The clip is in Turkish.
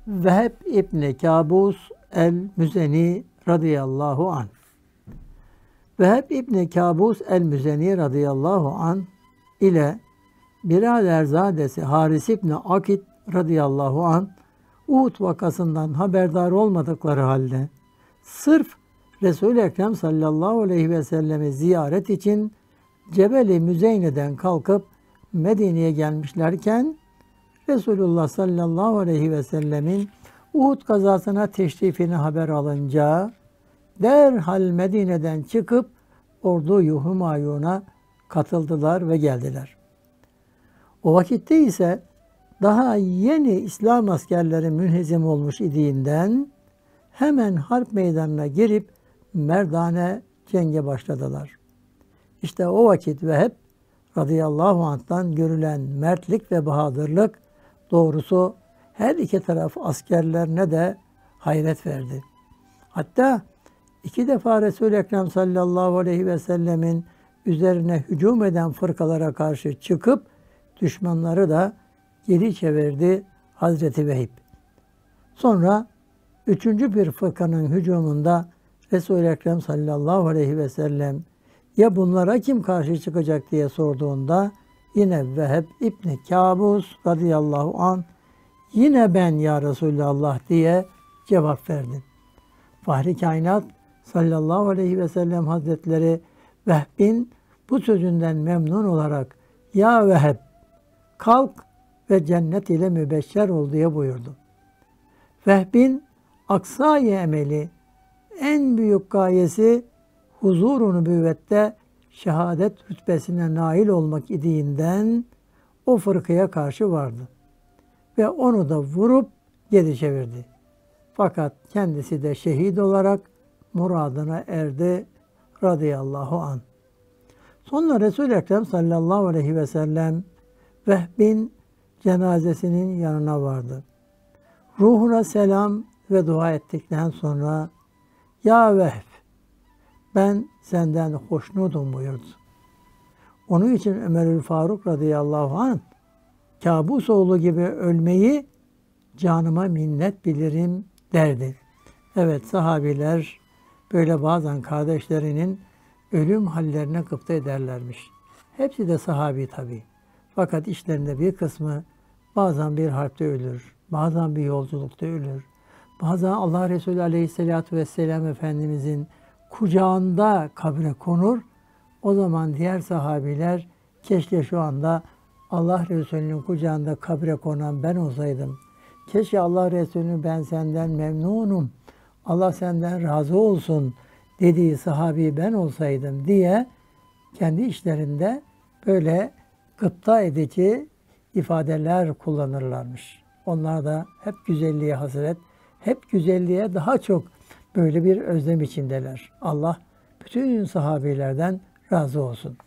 Vehb İbni Kabus el-Müzeni radıyallahu anh. Vehb İbni Kabus el-Müzeni radıyallahu anh ile biraderzadesi Haris İbni Akit radıyallahu anh Uhud vakasından haberdar olmadıkları halde sırf Resul-i Ekrem sallallahu aleyhi ve sellemi ziyaret için Cebeli Müzeyne'den kalkıp Medine'ye gelmişlerken Resulullah sallallahu aleyhi ve sellemin Uhud kazasına teşrifini haber alınca derhal Medine'den çıkıp ordu-i Humayun'a katıldılar ve geldiler. O vakitte ise daha yeni İslam askerleri münhezim olmuş idiğinden hemen harp meydanına girip merdane cenge başladılar. İşte o vakit Vehb radıyallahu anh'tan görülen mertlik ve bahadırlık doğrusu her iki taraf askerlerine de hayret verdi. Hatta iki defa Resul-i Ekrem sallallahu aleyhi ve sellemin üzerine hücum eden fırkalara karşı çıkıp düşmanları da geri çevirdi Hazreti Vehb. Sonra üçüncü bir fırkanın hücumunda Resul-i Ekrem sallallahu aleyhi ve sellem ya bunlara kim karşı çıkacak diye sorduğunda yine Vehb İbni Kabus radıyallahu anh yine ben ya Resulallah diye cevap verdi. Fahri kainat sallallahu aleyhi ve sellem hazretleri Vehb'in bu sözünden memnun olarak ya Vehb kalk ve cennet ile mübeşşer ol diye buyurdu. Vehb'in aksâ-i emeli en büyük gayesi huzur-u nübüvvette şehadet rütbesine nail olmak idiğinden o fırkaya karşı vardı. Ve onu da vurup geri çevirdi. Fakat kendisi de şehit olarak muradına erdi radıyallahu anh. Sonra Resul-i Ekrem sallallahu aleyhi ve sellem Vehb'in cenazesinin yanına vardı. Ruhuna selam ve dua ettikten sonra ya Vehb ben senden hoşnutum buyurdu. Onun için Ömerül Faruk radıyallahu anh kabus oğlu gibi ölmeyi canıma minnet bilirim derdi. Evet sahabiler böyle bazen kardeşlerinin ölüm hallerine gıpta ederlermiş. Hepsi de sahabi tabii. Fakat işlerinde bir kısmı bazen bir harpte ölür, bazen bir yolculukta ölür. Bazen Allah Resulü aleyhissalatü vesselam Efendimizin kucağında kabre konur. O zaman diğer sahabiler keşke şu anda Allah Resulü'nün kucağında kabre konan ben olsaydım. Keşke Allah Resulü ben senden memnunum, Allah senden razı olsun dediği sahabi ben olsaydım diye kendi işlerinde böyle gıpta edici ifadeler kullanırlarmış. Onlar da hep güzelliğe hasret, hep güzelliğe daha çok böyle bir özlem içindeler. Allah bütün sahabilerden razı olsun.